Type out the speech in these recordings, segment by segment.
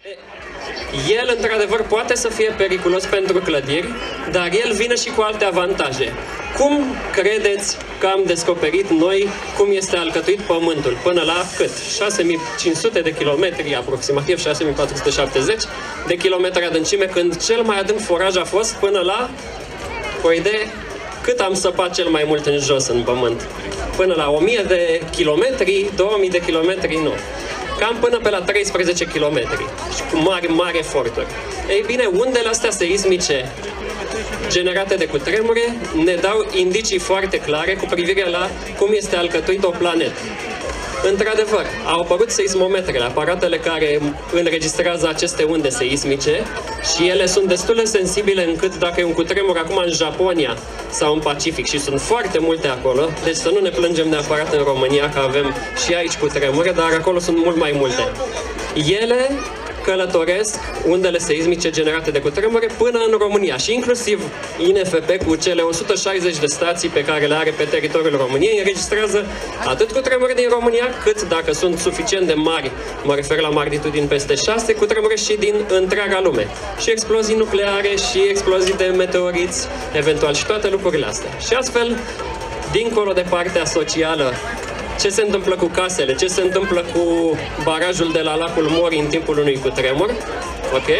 El, într-adevăr, poate să fie periculos pentru clădiri, dar el vine și cu alte avantaje. Cum credeți că am descoperit noi cum este alcătuit Pământul? Până la cât? 6500 de kilometri, aproximativ 6470 de kilometri adâncime, când cel mai adânc foraj a fost până la, o idee, cât am săpat cel mai mult în jos în Pământ? Până la 1000 de kilometri, 2000 de kilometri, nu. Cam până pe la 13 km și cu mari eforturi. Ei bine, undele astea seismice generate de cutremure ne dau indicii foarte clare cu privire la cum este alcătuită o planetă. Într-adevăr, au apărut seismometrele, aparatele care înregistrează aceste unde seismice și ele sunt destul de sensibile încât dacă e un cutremur acum în Japonia sau în Pacific, și sunt foarte multe acolo, deci să nu ne plângem neapărat în România că avem și aici cutremure, dar acolo sunt mult mai multe. Ele călătoresc undele seismice generate de cutremure până în România și inclusiv INFP cu cele 160 de stații pe care le are pe teritoriul României înregistrează atât cutremure din România, cât dacă sunt suficient de mari, mă refer la magnitudini peste 6, cutremure și din întreaga lume. Și explozii nucleare și explozii de meteoriți, eventual, și toate lucrurile astea. Și astfel, dincolo de partea socială, ce se întâmplă cu casele, ce se întâmplă cu barajul de la lacul Mori în timpul unui cutremur, ok?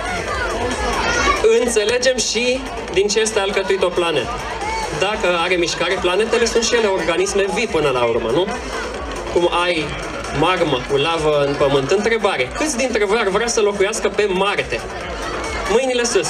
Înțelegem și din ce este alcătuit o planetă. Dacă are mișcare, planetele sunt și ele organisme vii până la urmă, nu? Cum ai magmă cu lavă în Pământ. Întrebare, câți dintre voi ar vrea să locuiască pe Marte? Mâinile sus!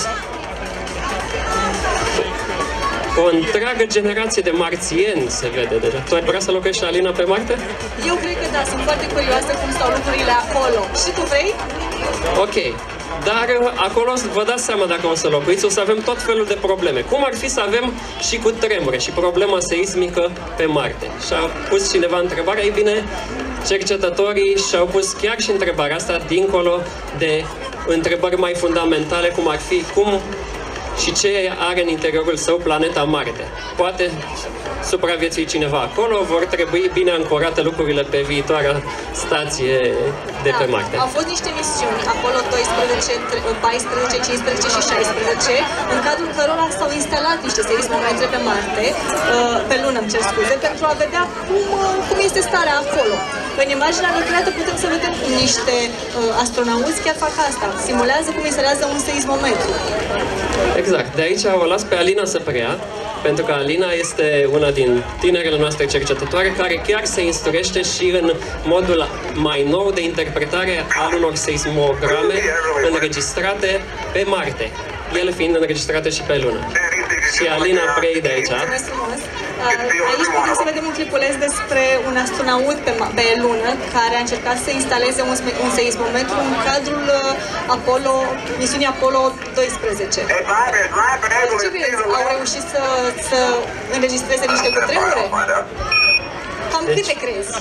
O întreagă generație de marțieni se vede deja. Tu ai vrea să locuiești, Alina, pe Marte? Eu cred că da, sunt foarte curioasă cum stau lucrurile acolo. Și tu vrei? Ok. Dar acolo vă dați seama dacă o să locuiți, o să avem tot felul de probleme. Cum ar fi să avem și cutremure și problema seismică pe Marte? Și-a pus cineva întrebarea, ei bine, cercetătorii și-au pus chiar și întrebarea asta dincolo de întrebări mai fundamentale, cum ar fi cum și ce are în interiorul său planeta Marte. Poate supraviețui cineva acolo, vor trebui bine ancorate lucrurile pe viitoarea stație de pe Marte. Au fost niște misiuni, Apollo 12, 14, 15 și 16, în cadrul cărora s-au instalat niște seismometre pe Marte, pe lună, îmi cer scuze, pentru a vedea cum este starea acolo. În imaginea lucrată putem să vedem cum niște astronauți chiar fac asta, simulează cum instalează un seismometru. Exact, de aici o las pe Alina să preia, pentru că Alina este una din tinerele noastre cercetătoare care chiar se instruiește și în modul mai nou de interpretare al unor seismograme înregistrate pe Marte, ele fiind înregistrate și pe Lună. Și Alina prei de aici. Aici putem să vedem un clipuleț despre un astronaut pe lună care a încercat să instaleze un seismometru în cadrul misiunii Apollo 12. Ce crezi? Au reușit să înregistreze niște cutremure? Cam câte crezi?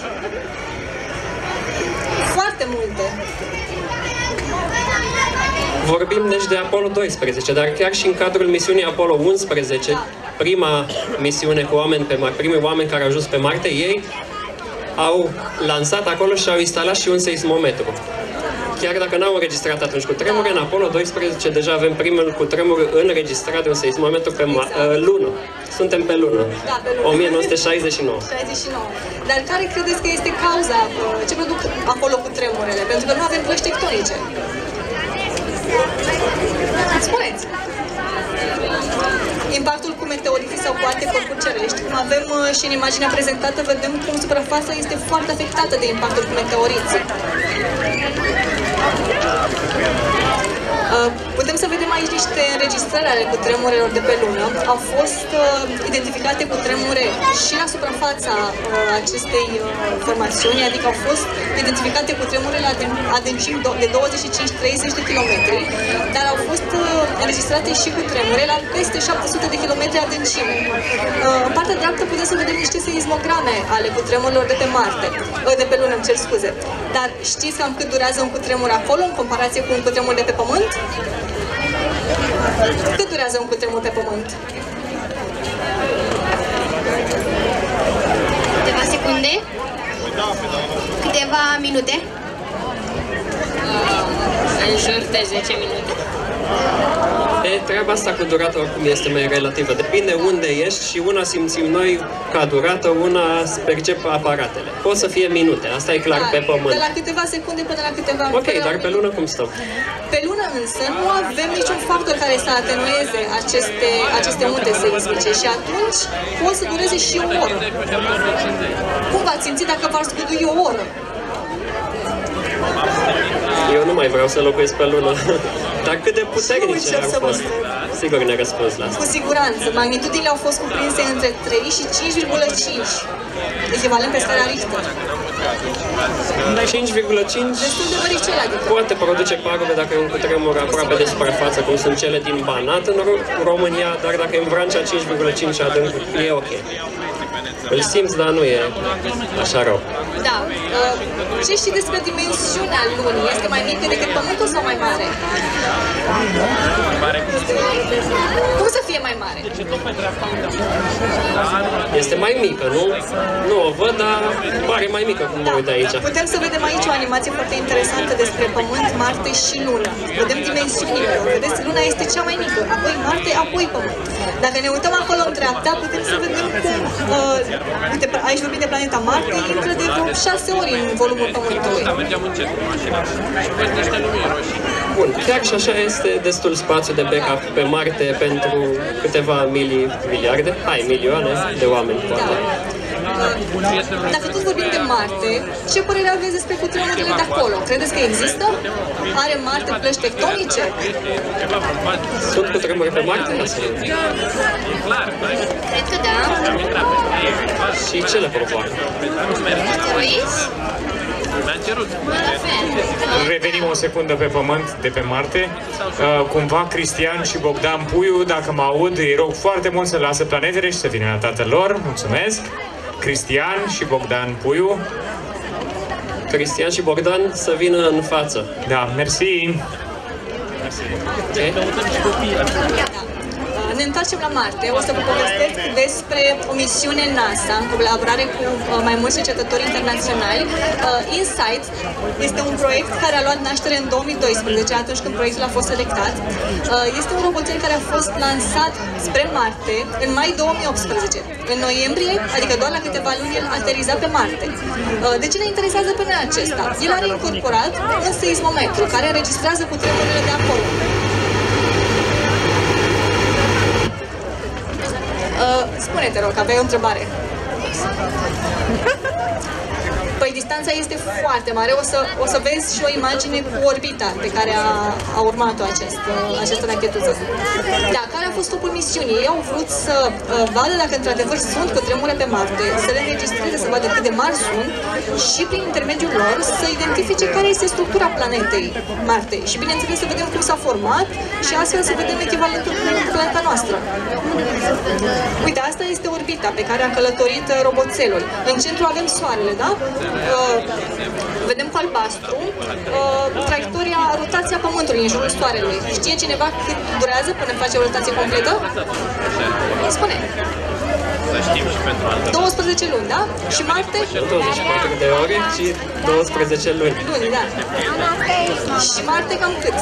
Foarte multe. Vorbim deci de Apollo 12, dar chiar și în cadrul misiunii Apollo 11, prima misiune cu oameni pe Marte, primii oameni care au ajuns pe Marte, ei au lansat acolo și au instalat și un seismometru. Chiar dacă n-au înregistrat atunci cutremure, în Apollo 12 deja avem primul cutremur înregistrat de un seismometru pe Lună. Suntem pe Lună. Da, pe Lună. 1969. 69. Dar care credeți că este cauza? Ce produc acolo cutremurele? Pentru că nu avem plăci tectonice. Spuneți! Impactul cu meteoriții sau cu alte corpuri cerești. Cum avem și în imaginea prezentată, vedem cum suprafața este foarte afectată de impactul cu meteoriții. Putem să vedem aici niște înregistrări ale cutremurelor de pe Lună. Au fost identificate cutremure și la suprafața acestei formațiuni, adică au fost identificate cutremure la adâncimi de 25-30 de kilometri, dar au fost înregistrate și cutremure la peste 700 de kilometri adâncime. În partea dreaptă putem să vedem niște seismograme ale cutremurilor de pe Marte, de pe Lună, îmi cer scuze. Dar știți cam cât durează un cutremur acolo în comparație cu un cutremur de pe Pământ? Cât durează un cutremur pe Pământ? Câteva secunde? Câteva minute? În jur de 10 minute. Treaba asta cu durata oricum este mai relativă. Depinde unde ești și una simțim noi ca durată, una percep aparatele. Pot să fie minute, asta e clar pe pământ. De la câteva secunde până la câteva... Ok, dar pe lună cum stăm? Pe lună însă nu avem niciun factor care să atenueze aceste unde seismice și atunci pot să dureze și o oră. Cum v-ați simțit dacă v-ar scudui o oră? Eu nu mai vreau să locuiesc pe lună. Dar cât de puternice au fost? Sigur ne-a răspuns la asta. Cu siguranță. Magnitudinile au fost cuprinse între 3 și 5,5. Echivalent pe scara Richter. 5,5 Destul de măricel, adică. poate produce pagube dacă e un cutremur aproape de suprafață, cum sunt cele din Banat în România, dar dacă e în Vrancea 5,5 adânc, e ok. Îl simți, dar nu e așa rău. Da. Ce știi despre dimensiunea lunii? Este mai mică decât Pământul sau mai mare? Cum să fie mai mare? Este mai mică, nu? Nu o văd, dar pare mai mică cum mă uit aici. Putem să vedem aici o animație foarte interesantă despre Pământ, Marte și Lună. Vedem dimensiunile lor. Vedeți, Luna este cea mai mică, apoi Marte, apoi Pământ. Dacă ne uităm acolo în dreapta, putem să vedem cum... uite, aici vorbim de planeta Marte, intră de vreo 6 ori în volumul Pământului. Bun, chiar și așa este destul spațiu de backup pe Marte pentru câteva miliarde, milioane de oameni, poate. Dacă tot vorbim de Marte, ce părere aveți despre cutremurile de acolo? Credeți că există? Are Marte plăci tectonice? Sunt cutremuri pe Marte? Cred că da. Și ce le provoacă? Asteroizi? Revenim o secundă pe Pământ, de pe Marte. Cumva Cristian și Bogdan Puiu, dacă mă aud, îi rog foarte mult să lasă planetele și să vină la tatăl lor. Mulțumesc! Cristian și Bogdan Puiu. Cristian și Bogdan să vină în față. Da, mersi! Okay. Ne întoarcem la Marte. O să vă povestesc despre o misiune NASA în colaborare cu mai mulți cercetători internaționali. InSight este un proiect care a luat naștere în 2012, atunci când proiectul a fost selectat. Este un roboțel care a fost lansat spre Marte în mai 2018. În noiembrie, adică doar la câteva luni, el ateriza pe Marte. De ce ne interesează pe noi acesta? El are incorporat un seismometru care înregistrează cutremurile de acolo. Spune, te rog, aveai o întrebare. Păi distanța este foarte mare, o să vezi și o imagine cu orbita pe care a urmat-o această rachetuță. Da, care a fost scopul misiunii? Ei au vrut să vadă dacă într-adevăr sunt cutremure pe Marte, să le înregistreze, să vadă cât de mari sunt și prin intermediul lor să identifice care este structura planetei Marte și bineînțeles să vedem cum s-a format și astfel să vedem echivalentul cu planeta noastră. Uite, asta este orbita pe care a călătorit roboțelul. În centru avem Soarele, da? Vedem cu albastru traiectoria, rotația Pământului în jurul Soarelui. Știe cineva cât durează până face o rotație completă? Spune. 12 luni, da? Și Marte? 24 de ore și 12 luni. Luni, da. Și Marte cam cât?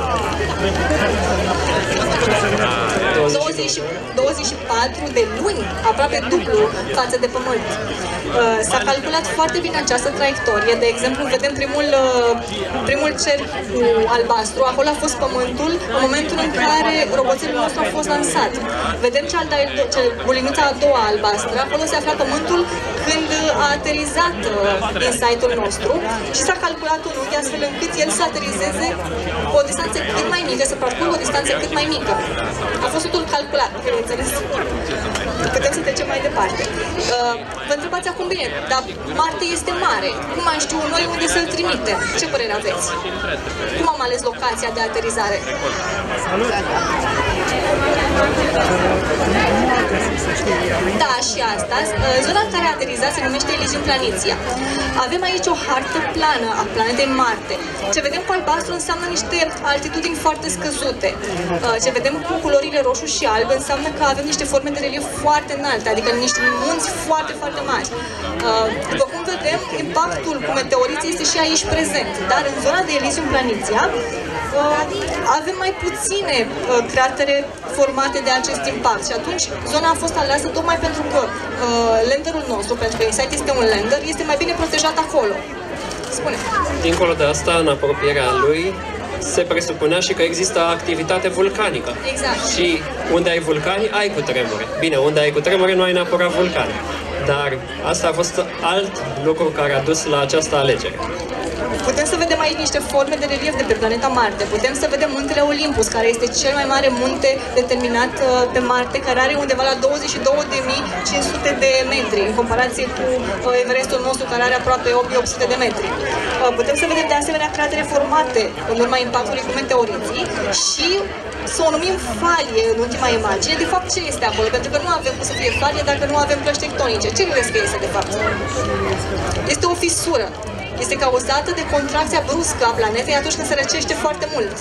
24 de luni, aproape dublu față de Pământ. S-a calculat foarte bine această traiectorie. De exemplu, vedem primul cerc cu albastru. Acolo a fost Pământul în momentul în care roboțelul nostru a fost lansat. Vedem bulinuța a doua albastră. Acolo se afla Pământul când a aterizat InSight-ul nostru și s-a calculat un unghi astfel încât el să aterizeze o distanță cât mai mică, să parcurgă o distanță cât mai mică. A fost totul calculat, bineînțeles. Putem să trecem mai departe. Vă întrebați acum bine, dar Marte este mare. Cum am știu noi unde să-l trimitem? Ce părere aveți? Cum am ales locația de aterizare? Da, și asta. Zona în care a aterizat se numește Elysium Planitia. Avem aici o hartă plană a planetei Marte. Ce vedem cu albastru înseamnă niște altitudini foarte scăzute. Ce vedem cu culorile roșu și alb înseamnă că avem niște forme de relief foarte înalte, adică niște munți foarte, foarte mari. După cum vedem, impactul cu meteoriții este și aici prezent, dar în zona de Elysium Planitia avem mai puține cratere formate de acest impact și atunci zona a fost aleasă tocmai pentru că landerul nostru, pentru că InSight este un lander, este mai bine protejat acolo. Spune. Dincolo de asta, în apropierea lui, se presupunea și că există activitate vulcanică. Exact. Și unde ai vulcani, ai cutremure. Bine, unde ai cutremure, nu ai neapărat vulcani. Dar asta a fost alt lucru care a dus la această alegere. Putem să vedem aici niște forme de relief de pe planeta Marte. Putem să vedem muntele Olympus, care este cel mai mare munte determinat pe Marte, care are undeva la 22.500 de metri, în comparație cu Everestul nostru, care are aproape 8.800 de metri. Putem să vedem de asemenea cratere formate în urma impactului cu meteoriții și să o numim falie în ultima imagine. De fapt, ce este acolo? Pentru că nu avem cum să fie falie dacă nu avem plăci tectonice. Ce crezi că este, de fapt? Este o fisură. Este cauzată de contracția bruscă a planetei atunci când se răcește foarte mult.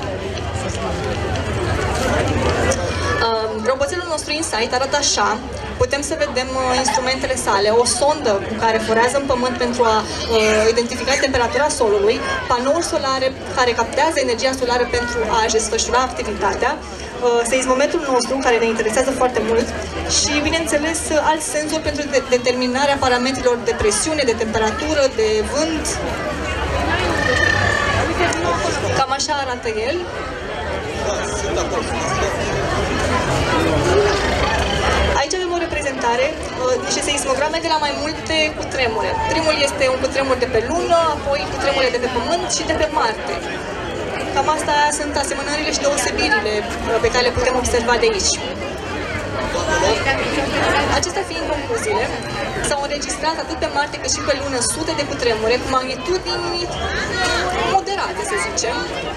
Roboțelul nostru InSight arată așa. Putem să vedem instrumentele sale, o sondă cu care forează în pământ pentru a identifica temperatura solului, panouri solare care captează energia solară pentru a-și desfășura activitatea, seismometrul nostru, care ne interesează foarte mult, și, bineînțeles, alți senzori pentru determinarea parametrilor de presiune, de temperatură, de vânt. Cam așa arată el. Aici avem o reprezentare, niște seismograme de la mai multe cutremure. Primul este un cutremur de pe Lună, apoi cutremure de pe Pământ și de pe Marte. Cam asta sunt asemănările și deosebirile pe care le putem observa de aici. Acestea fiind concluziile, s-au înregistrat atât pe Marte cât și pe Lună sute de cutremure cu magnitudini moderate, să zicem.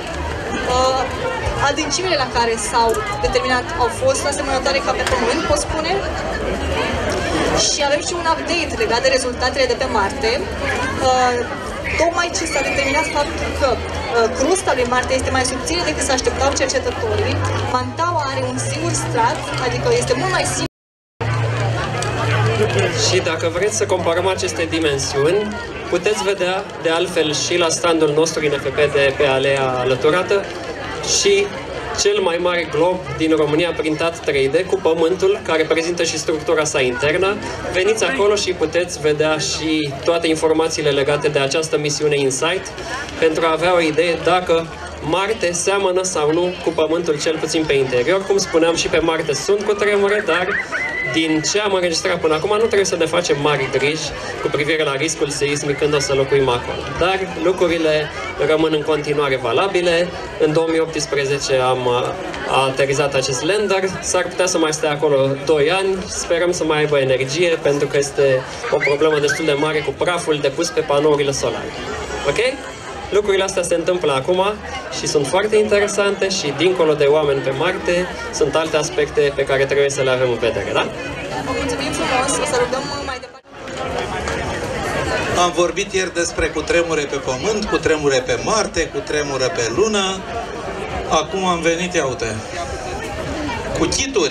Adâncimile la care s-au determinat au fost asemănătoare ca pe Pământ, pot spune. Și avem și un update legat de rezultatele de pe Marte. Tocmai ce s-a determinat faptul că crusta lui Marte este mai subțire decât se așteptau cercetătorii. Mantaua are un singur strat, adică este mult mai simplu. Și dacă vreți să comparăm aceste dimensiuni, puteți vedea de altfel și la standul nostru INFP de pe alea alăturată și cel mai mare glob din România printat 3D cu Pământul, care prezintă și structura sa internă. Veniți acolo și puteți vedea și toate informațiile legate de această misiune InSight pentru a avea o idee dacă Marte seamănă sau nu cu Pământul, cel puțin pe interior. Cum spuneam, și pe Marte sunt cutremure, dar din ce am înregistrat până acum, nu trebuie să ne facem mari griji cu privire la riscul seismic când o să locuim acolo. Dar lucrurile rămân în continuare valabile. În 2018 a aterizat acest lander. S-ar putea să mai stea acolo 2 ani. Sperăm să mai aibă energie, pentru că este o problemă destul de mare cu praful depus pe panourile solare. Ok? Lucrurile astea se întâmplă acum și sunt foarte interesante și dincolo de oameni pe Marte sunt alte aspecte pe care trebuie să le avem în vedere, da? Vă mulțumim frumos, o să rugăm mai departe. Am vorbit ieri despre cutremure pe Pământ, cutremure pe Marte, cutremure pe Lună. Acum am venit, ia uite, cu chituri.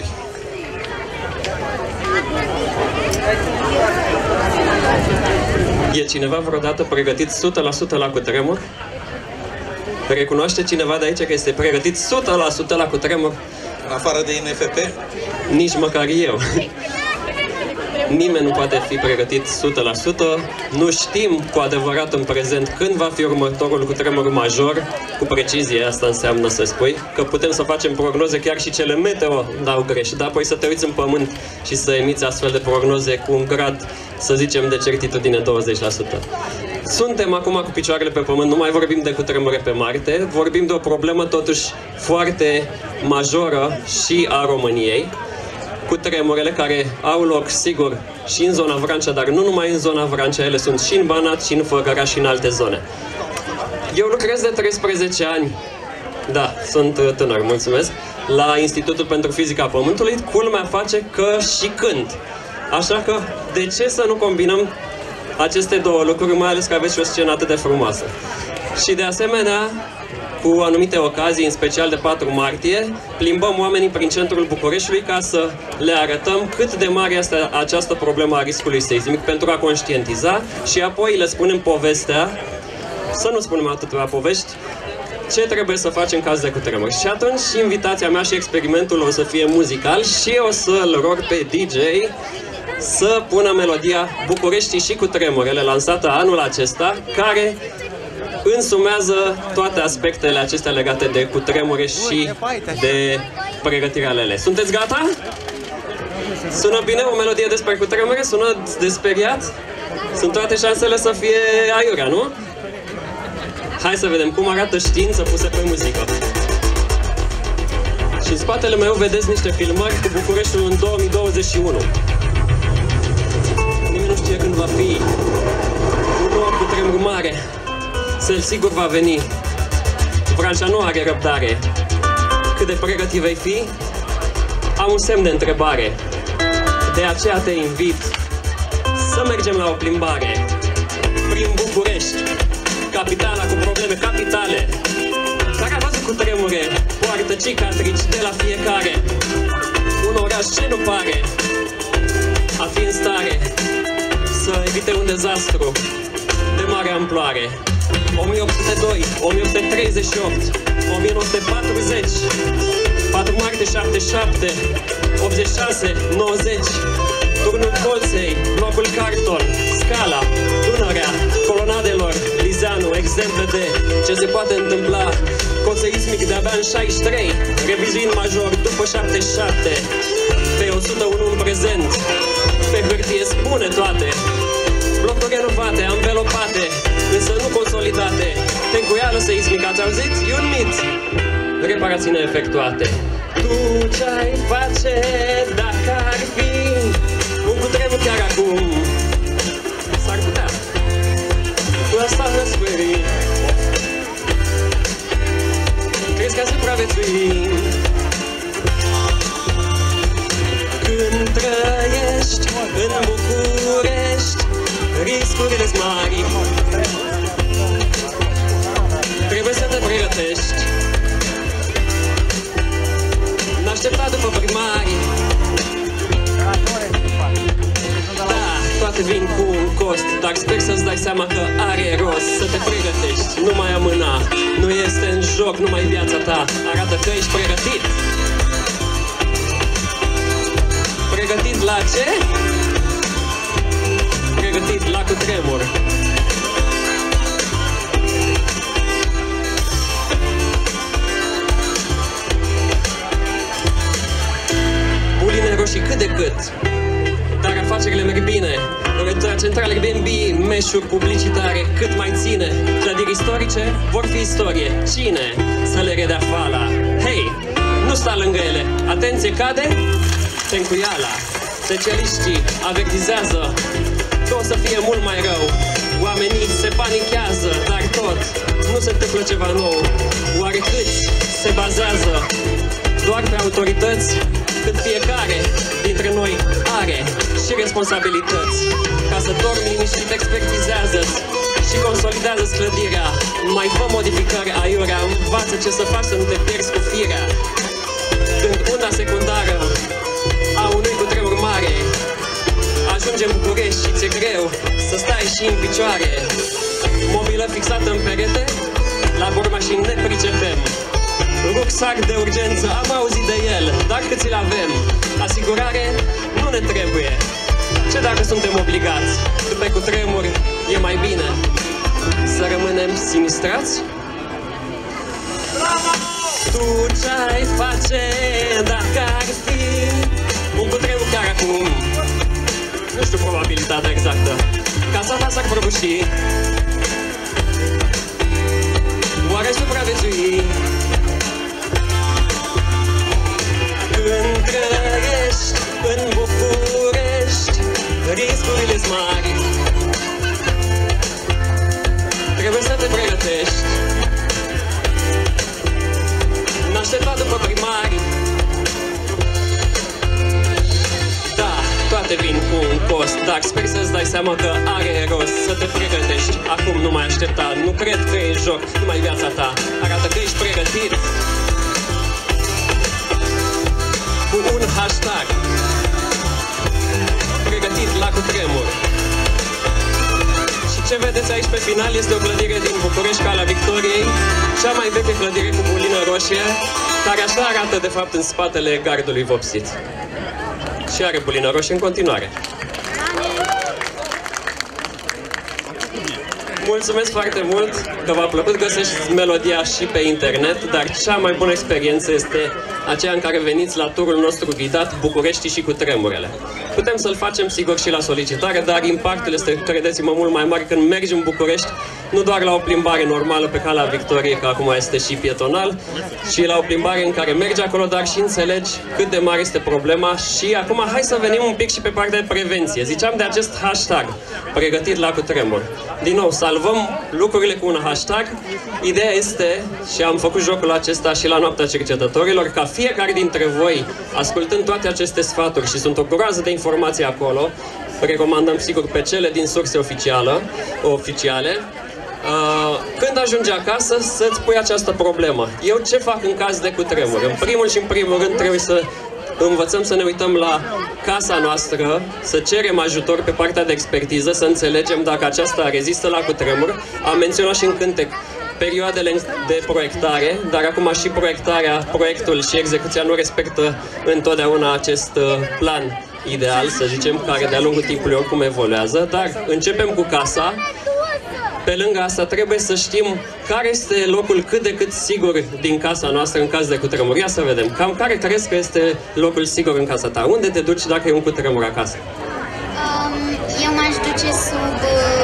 E cineva vreodată pregătit 100% la cutremur? Recunoaște cineva de aici că este pregătit 100% la cutremur? În afară de INFP? Nici măcar eu. Nimeni nu poate fi pregătit 100%. Nu știm cu adevărat în prezent când va fi următorul cutremur major. Cu precizie asta înseamnă să spui că putem să facem prognoze, chiar și cele meteo dau greș, dar apoi să te uiți în Pământ și să emiți astfel de prognoze cu un grad, să zicem, de certitudine 20%. Suntem acum cu picioarele pe Pământ, nu mai vorbim de cutremure pe Marte, vorbim de o problemă totuși foarte majoră și a României, cu tremurele care au loc, sigur, și în zona Vrancea, dar nu numai în zona Vrancea, ele sunt și în Banat, și în Făgăraș, și în alte zone. Eu lucrez de 13 ani, da, sunt tânăr, mulțumesc, la Institutul pentru Fizica Pământului. Culmea face că și cânt. Așa că, de ce să nu combinăm aceste două lucruri, mai ales că aveți și o scenă atât de frumoasă. Și de asemenea, cu anumite ocazii, în special de 4 martie, plimbăm oamenii prin centrul Bucureștiului ca să le arătăm cât de mare este această problemă a riscului seismic, pentru a conștientiza, și apoi le spunem povestea, să nu spunem atâtea povești, ce trebuie să faci în caz de cutremur. Și atunci invitația mea și experimentul o să fie muzical și o să-l rog pe DJ să pună melodia Bucureștii și cutremurele, lansată anul acesta, care însumează toate aspectele acestea legate de cutremure și de pregătirea lele. Sunteți gata? Sună bine o melodie despre cutremure? Sună de speriat? Sunt toate șansele să fie aiurea, nu? Hai să vedem cum arată știință pusă pe muzică. Și în spatele meu vedeți niște filmări cu Bucureștiul în 2021. Nimeni nu știe când va fi un nou cutremur mare. Cel sigur va veni. Vrancea nu are răbdare. Cât de pregătit vei fi? Am un semn de întrebare. De aceea te invit să mergem la o plimbare prin București, capitala cu probleme capitale, care a văzut cutremure, poartă cicatrici de la fiecare. Un oraș ce nu pare a fi în stare să evite un dezastru de mare amploare. 1802, 1838, 1940, 4 martie 77, 86, 90, Turnul Colței, Blocul Carton, Scala, Dunărea, Colonadelor, Lizeanu, exemple de ce se poate întâmpla. Coțeismic de-abia în 63, revizuind major după 77, pe 101 în prezent, pe hârtie spune toate. Blocuri renovate, anvelopate, însă nu consolidate. Tencuială seismic, ați auzit? E un mit. Reparații neefectuate. Tu ce-ai face dacă ar fi un cutremur chiar acum? S-ar putea. Tu asta răsferi. Crezi că a supraviețui? Când trăiești în București, riscurile sunt mari. Trebuie să te pregătești. N-aștepta după primari. Da, toate vin cu un cost, dar sper să-ți dai seama că are rost să te pregătești. Nu mai amâna, nu este în joc numai viața ta. Arată că ești pregătit. Pregătit la ce? Pregătit la cutremur. Buline roșii cât de cât, dar afacerile merg bine. Orientarea centrală Airbnb, meșuri publicitare cât mai ține. Clădiri istorice vor fi istorie. Cine să le redea fala? Hei, nu sta lângă ele. Atenție, cade tencuiala. Specialiștii avertizează că o să fie mult mai rău. Oamenii se panichează, dar tot nu se întâmplă ceva nou. Oare câți se bazează doar pe autorități, cât fiecare dintre noi are și responsabilități? Ca să dormi liniștit, expertizează-ți și consolidează clădirea. Mai fă modificări aiurea, învață ce să faci să nu te pierzi cu firea. Când unda secundară a unui cutremur mare ajunge în București și ți-e greu să stai și în picioare. Mobilă fixată în perete, la bormașini ne pricepem. Rucsac de urgență, am auzit de el, dar cât ți-l avem? Asigurare nu ne trebuie. Ce dacă suntem obligați? După cutremur e mai bine să rămânem sinistrați? Tu ce-ai face dacă ar fi un cutremur chiar acum? Nu știu probabilitatea exactă. Casa ta s-ar prăbuși. Oare supraviețui? Când trăiești în București, riscurile-s mari. Trebuie să te pregătești. N-aștepta după primari. Da, toate vin cu un cost, dar sper să-ți dai seama că are rost să te pregătești. Acum nu mai aștepta, nu cred că e în joc numai viața ta. Arată că ești pregătit cu un hashtag. Pregătit la cutremur. Și Ce vedeți aici pe final este o clădire din București, Calea Victoriei, cea mai veche clădire cu bulină roșie, care așa arată de fapt în spatele gardului vopsit. Și are bulină roșie în continuare. Mulțumesc foarte mult că v-a plăcut, găsești melodia și pe internet, dar cea mai bună experiență este aceea în care veniți la turul nostru ghidat București și cu tremurele. Putem să-l facem sigur și la solicitare, dar impactul este, credeți-mă, mult mai mare când mergi în București, nu doar la o plimbare normală pe Calea Victoriei, că acum este și pietonal, și la o plimbare în care mergi acolo, dar și înțelegi cât de mare este problema. Și acum hai să venim un pic și pe partea de prevenție. Ziceam de acest hashtag, pregătit la cutremur. Din nou, salvăm lucrurile cu un hashtag. Ideea este, și am făcut jocul acesta și la Noaptea Cercetătorilor, ca fiecare dintre voi, ascultând toate aceste sfaturi, și sunt o groază de informații acolo, recomandăm sigur pe cele din surse oficiale, când ajungi acasă să-ți pui această problemă. Eu ce fac în caz de cutremur? În primul rând trebuie să învățăm să ne uităm la casa noastră, să cerem ajutor pe partea de expertiză, să înțelegem dacă aceasta rezistă la cutremur. Am menționat și în cântec perioadele de proiectare, dar acum și proiectul și execuția nu respectă întotdeauna acest plan ideal, să zicem, care de-a lungul timpului oricum evoluează, dar începem cu casa. Pe lângă asta trebuie să știm care este locul cât de cât sigur din casa noastră în caz de cutremur. Ia să vedem. Cam care crezi că este locul sigur în casa ta? Unde te duci dacă e un cutremur acasă? Eu m-aș duce sub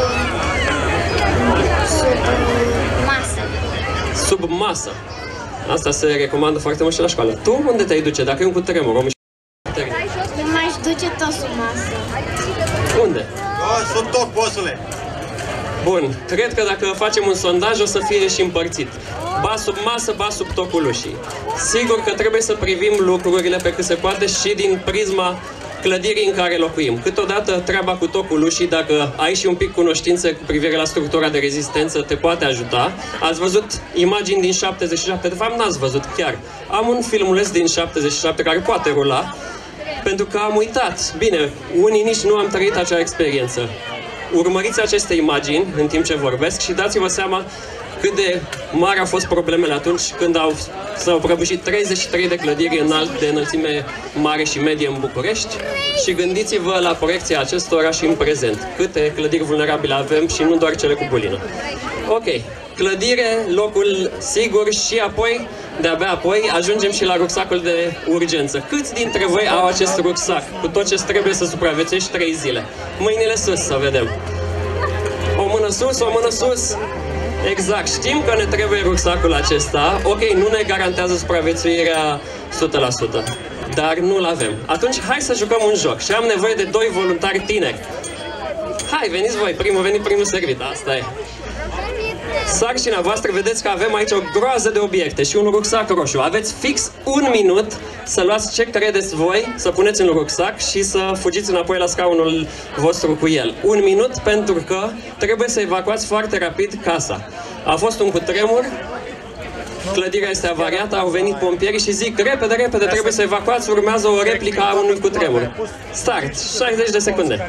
masă. Sub masă. Asta se recomandă foarte mult și la școală. Tu unde te-ai duce dacă e un cutremur? Eu m-aș duce tot sub masă. Unde? Sub tot, bossule! Bun, cred că dacă facem un sondaj o să fie și împărțit. Ba sub masă, ba sub tocul ușii. Sigur că trebuie să privim lucrurile pe cât se poate și din prisma clădirii în care locuim. Câteodată treaba cu tocul ușii, dacă ai și un pic cunoștință cu privire la structura de rezistență, te poate ajuta. Ați văzut imagini din 77, de fapt n-ați văzut chiar. Am un filmuleț din 77 care poate rula, pentru că am uitat. Bine, unii nici nu am trăit acea experiență. Urmăriți aceste imagini în timp ce vorbesc și dați-vă seama cât de mari au fost problemele atunci când s-au prăbușit 33 de clădiri de înălțime mare și medie în București și gândiți-vă la proiecția acestora și în prezent. Câte clădiri vulnerabile avem și nu doar cele cu bulină. Ok, clădire, locul sigur și apoi, de-abia apoi, ajungem și la rucsacul de urgență. Câți dintre voi au acest rucsac cu tot ce trebuie să supraviețuiești 3 zile? Mâinile sus, să vedem. O mână sus, o mână sus. Exact, știm că ne trebuie rucsacul acesta. Ok, nu ne garantează supraviețuirea 100%, dar nu-l avem. Atunci, hai să jucăm un joc și am nevoie de 2 voluntari tineri. Hai, veniți voi, primul venit, primul servit, asta e. Sarcina voastră, vedeți că avem aici o groază de obiecte și un rucsac roșu. Aveți fix 1 minut să luați ce credeți voi, să puneți în rucsac și să fugiți înapoi la scaunul vostru cu el. 1 minut pentru că trebuie să evacuați foarte rapid casa. A fost un cutremur, clădirea este avariată, au venit pompierii și zic repede, repede, trebuie să evacuați, urmează o replică a unui cutremur. Start, 60 de secunde.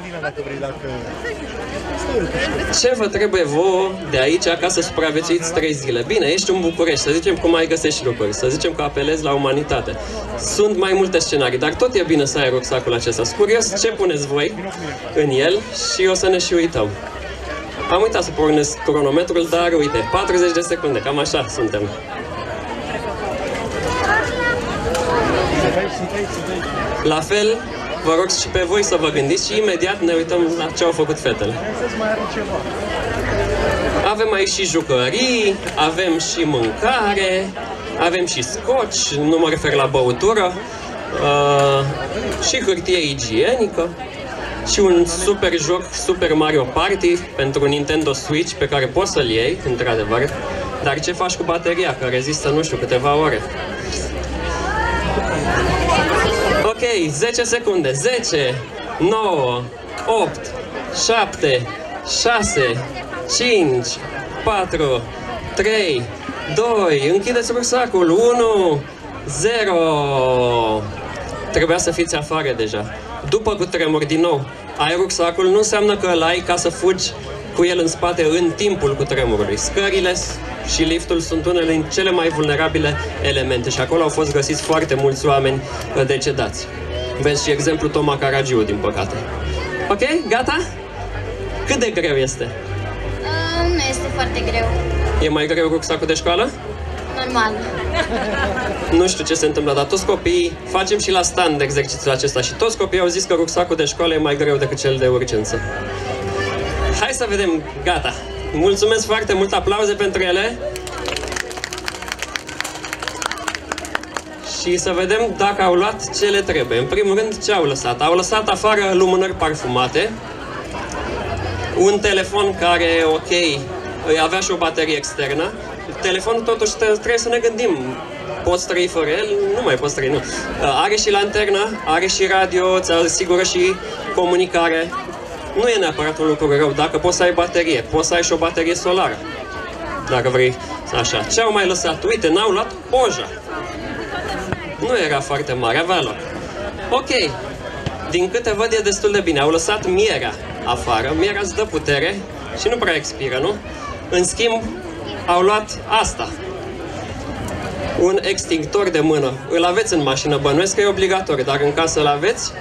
Ce vă trebuie vouă de aici ca să supraviețuiți 3 zile? Bine, ești în București, să zicem că mai găsești lucruri, să zicem că apelezi la umanitate. Sunt mai multe scenarii, dar tot e bine să ai rucsacul acesta. Sunt curios ce puneți voi în el și o să ne și uităm. Am uitat să pornesc cronometrul, dar uite, 40 de secunde, cam așa suntem. La fel, vă rog și pe voi să vă gândiți și imediat ne uităm la ce au făcut fetele. Avem aici și jucării, avem și mâncare, avem și scoci, nu mă refer la băutură, și hârtie igienică, și un super joc, Super Mario Party, pentru Nintendo Switch, pe care poți să-l iei, într-adevăr, dar ce faci cu bateria, că rezistă, nu știu, câteva ore. Ok, 10 secunde. 10, 9, 8, 7, 6, 5, 4, 3, 2, închideți rucsacul, 1, 0. Trebuia să fiți afară deja. După cutremur, din nou, ai rucsacul, nu înseamnă că îl ai ca să fugi cu el în spate în timpul cutremurului. Scările și liftul sunt unele din cele mai vulnerabile elemente și acolo au fost găsiți foarte mulți oameni decedați. Vezi și exemplu Toma Caragiu, din păcate. Ok, gata? Cât de greu este? Nu este foarte greu. E mai greu rucsacul de școală? Normal. Nu știu ce se întâmplă, dar toți copiii, facem și la stand exercițiul acesta și toți copiii au zis că rucsacul de școală e mai greu decât cel de urgență. Hai să vedem, gata. Mulțumesc foarte mult, aplauze pentru ele. Și să vedem dacă au luat ce le trebuie. În primul rând, ce au lăsat? Au lăsat afară lumânări parfumate, un telefon care, ok, avea și o baterie externă. Telefonul totuși trebuie să ne gândim. Poți trăi fără el? Nu mai poți trăi, nu. Are și lanternă, are și radio, îți asigură și comunicare. Nu e neapărat un lucru rău dacă poți să ai baterie. Poți să ai și o baterie solară. Dacă vrei, așa. Ce au mai lăsat? Uite, n-au luat oja. Nu era foarte mare, avea loc. Ok. Din câte văd e destul de bine. Au lăsat mierea afară. Mierea îți dă putere și nu prea expiră, nu? În schimb, au luat asta. Un extintor de mână. Îl aveți în mașină, bănuiesc că e obligatoriu. Dacă în casă îl aveți,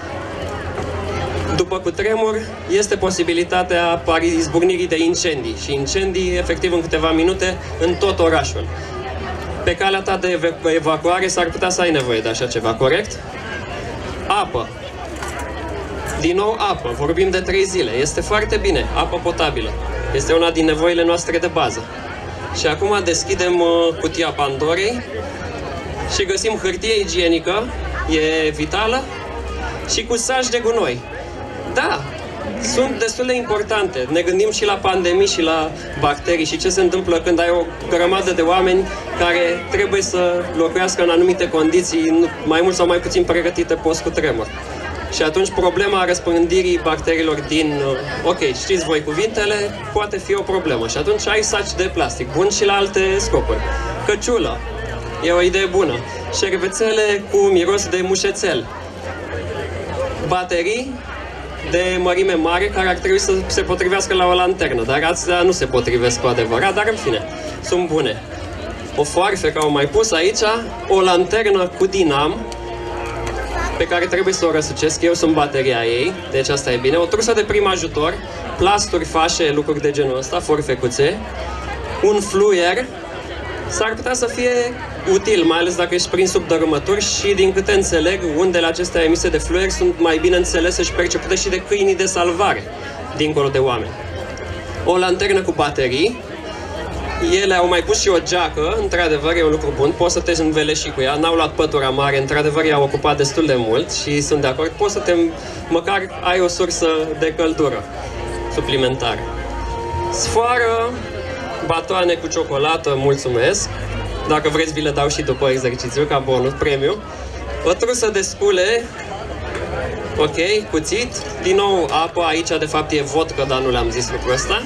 după cutremur, este posibilitatea izbucnirii de incendii. Și incendii, efectiv, în câteva minute, în tot orașul. Pe calea ta de evacuare s-ar putea să ai nevoie de așa ceva, corect? Apă. Din nou apă. Vorbim de 3 zile. Este foarte bine. Apă potabilă. Este una din nevoile noastre de bază. Și acum deschidem cutia Pandorei și găsim hârtie igienică. E vitală. Și cu saci de gunoi. Da, sunt destul de importante. Ne gândim și la pandemii și la bacterii și ce se întâmplă când ai o grămadă de oameni care trebuie să locuiască în anumite condiții, mai mult sau mai puțin pregătite post-cutremur. Și atunci problema răspândirii bacteriilor din, ok, știți voi cuvintele, poate fi o problemă. Și atunci ai saci de plastic, bun și la alte scopuri. Căciulă, e o idee bună. Șervețele cu miros de mușețel. Baterii de mărime mare care ar trebui să se potrivească la o lanternă, dar astea nu se potrivesc cu adevărat, dar în fine, sunt bune. O foarfecă au mai pus aici, o lanternă cu dinam, pe care trebuie să o răsucesc, eu sunt bateria ei, deci asta e bine. O trusă de prim ajutor, plasturi, fașe, lucruri de genul ăsta, forfecuțe, un fluier, s-ar putea să fie util, mai ales dacă ești prins sub dărâmături și, din câte înțeleg, undele acestea emise de fluier sunt mai bine înțelese și percepute și de câinii de salvare, dincolo de oameni. O lanternă cu baterii, ele au mai pus și o geacă, într-adevăr e un lucru bun, poți să te înveleși cu ea, n-au luat pătura mare, într-adevăr i-au ocupat destul de mult și sunt de acord, poți să măcar ai o sursă de căldură suplimentară. Sfoară, batoane cu ciocolată, mulțumesc. Dacă vreți, vi le dau și după exercițiu, ca bonus, premiu. O trusă de scule. Ok, cuțit. Din nou, apă. Aici, de fapt, e vodcă, dar nu le-am zis lucrul ăsta.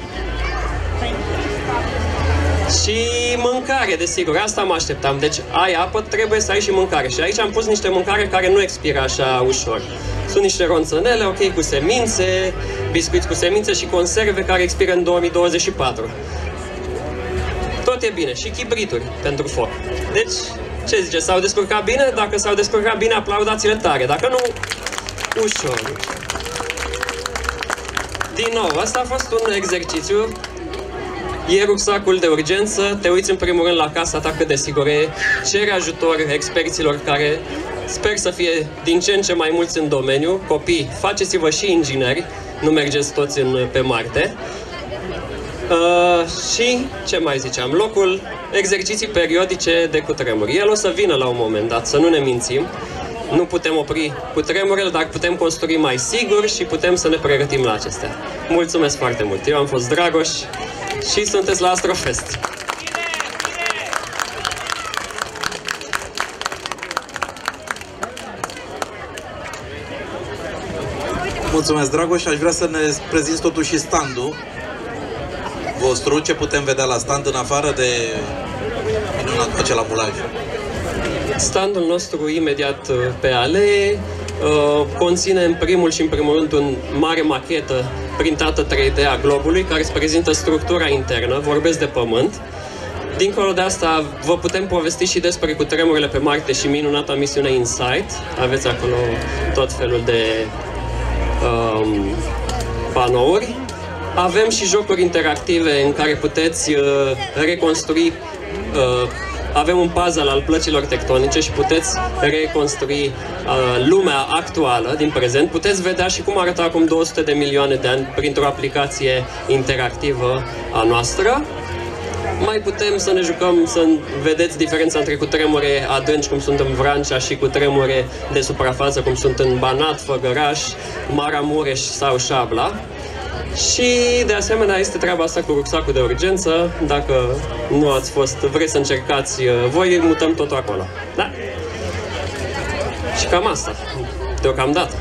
Și mâncare, desigur. Asta mă așteptam. Deci, ai apă, trebuie să ai și mâncare. Și aici am pus niște mâncare care nu expiră așa ușor. Sunt niște ronțănele, ok, cu semințe, biscuiți cu semințe și conserve care expiră în 2024. Tot e bine. Și chibrituri pentru foc. Deci, ce zice? S-au descurcat bine? Dacă s-au descurcat bine, aplaudați-le tare. Dacă nu, ușor. Din nou, asta a fost un exercițiu. E rucsacul de urgență. Te uiți în primul rând la casa ta cât de sigur e. Cere ajutor experților care sper să fie din ce în ce mai mulți în domeniu. Copii, faceți-vă și ingineri. Nu mergeți toți pe Marte. Și, ce mai ziceam, locul exerciții periodice de cutremur. El o să vină la un moment dat, să nu ne mințim. Nu putem opri cutremurele, dar putem construi mai sigur și putem să ne pregătim la acestea. Mulțumesc foarte mult! Eu am fost Dragoș și sunteți la Astrofest! Mulțumesc, Dragoș. Aș vrea să ne prezinți totuși standul vostru, ce putem vedea la stand în afară de minunat acel amulaj. Standul nostru imediat pe alee conține în primul și în primul rând o mare machetă printată 3D a globului, care îți prezintă structura internă, vorbesc de Pământ. Dincolo de asta, vă putem povesti și despre cutremurile pe Marte și minunata misiune InSight. Aveți acolo tot felul de panouri. Avem și jocuri interactive în care puteți reconstrui. Avem un puzzle al plăcilor tectonice și puteți reconstrui lumea actuală din prezent. Puteți vedea și cum arăta acum 200 de milioane de ani printr-o aplicație interactivă a noastră. Mai putem să ne jucăm, să vedeți diferența între cutremure adânci, cum sunt în Vrancea, și cutremure de suprafață, cum sunt în Banat, Făgăraș, Maramureș sau Șabla. Și de asemenea este treaba asta cu rucsacul de urgență. Dacă nu ați fost, vreți să încercați voi, mutăm totul acolo. Da? Și cam asta, deocamdată.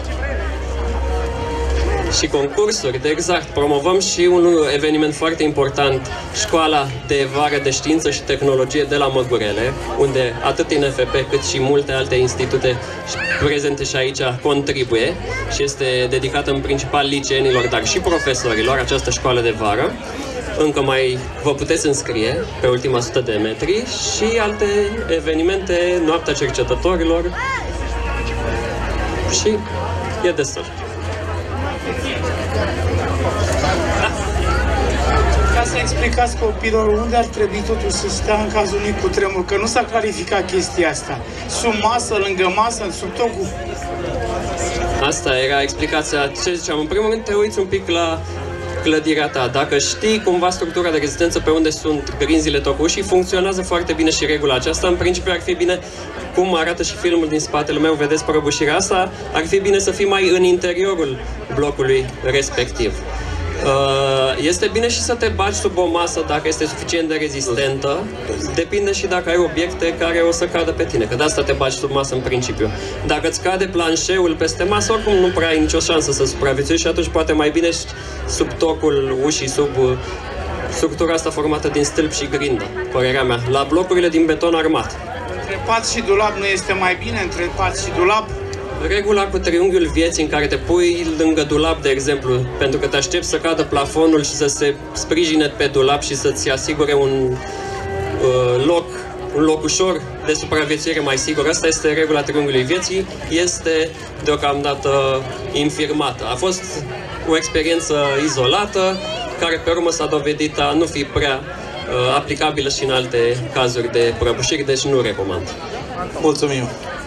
Și concursuri, de exact. Promovăm și un eveniment foarte important, Școala de Vară de Știință și Tehnologie de la Măgurele, unde atât INFP cât și multe alte institute prezente și aici contribuie și este dedicată în principal liceenilor, dar și profesorilor, această școală de vară. Încă mai vă puteți înscrie pe ultima 100 de metri și alte evenimente, Noaptea Cercetătorilor și e destul. Ca să explicați copiilor unde ar trebui totuși să stea în cazul unui cutremur, că nu s-a clarificat chestia asta. Sub masă, lângă masă, sub tocul. Asta era explicația. Ce ziceam? În primul rând te uiți un pic la clădirea ta. Dacă știi cumva structura de rezistență pe unde sunt grinzile tocușii, funcționează foarte bine și regula aceasta. În principiu ar fi bine, cum arată și filmul din spatele meu, vedeți prăbușirea asta, ar fi bine să fii mai în interiorul blocului respectiv. Este bine și să te bagi sub o masă dacă este suficient de rezistentă. Depinde și dacă ai obiecte care o să cadă pe tine, că de asta te bagi sub masă în principiu. Dacă îți cade planșeul peste masă, oricum nu prea ai nicio șansă să supraviețuiești și atunci poate mai bine sub tocul ușii, sub structura asta formată din stâlp și grindă, părerea mea, la blocurile din beton armat. Între pat și dulap nu este mai bine? Între pat și dulap? Regula cu triunghiul vieții în care te pui lângă dulap, de exemplu, pentru că te aștepți să cadă plafonul și să se sprijine pe dulap și să-ți asigure un loc ușor de supraviețuire mai sigur. Asta este regula triunghiului vieții, este deocamdată infirmată. A fost o experiență izolată, care pe urmă s-a dovedit a nu fi prea aplicabilă și în alte cazuri de prăbușiri, deci nu recomand. Mulțumim!